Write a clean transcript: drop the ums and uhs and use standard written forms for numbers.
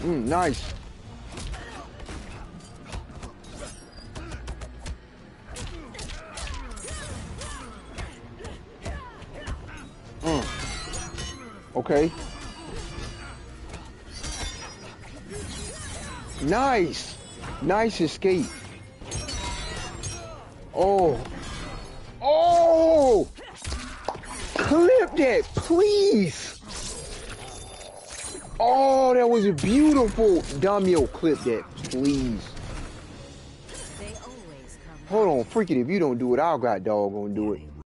Nice. Okay. Nice. Nice escape. Oh. Oh! Clip that, please. Oh, that was beautiful. Damio, clip that, please. Hold on, freak it. If you don't do it, I'll got dog gonna do it.